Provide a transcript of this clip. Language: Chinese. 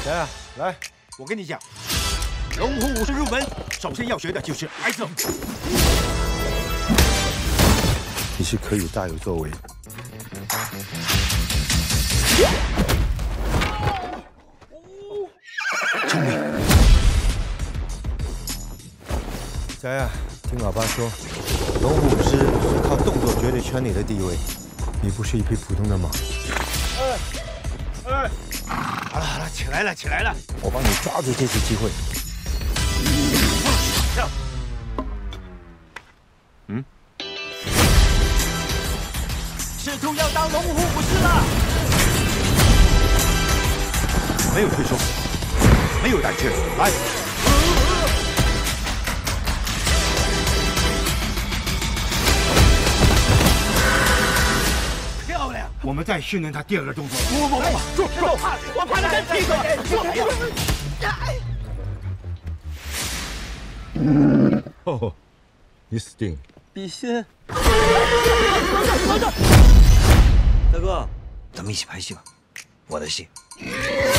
谁啊？来， 我跟你讲，龙虎武术入门，首先要学的就是挨揍。 你是可以大有作为。 聪明。 谁啊？听老爸说，龙虎武师是靠动作决定圈里的地位，你不是一匹普通的马。 好了好了，起来了起来了， 我帮你抓住这次机会。 跳。试图要当龙虎武师了。没有退缩，没有胆怯，来。漂亮！我们再训练他第二个动作。我怕他跟屁股。 哦，你死定了！ 比心， 大哥，咱们一起拍戏吧，我的戏。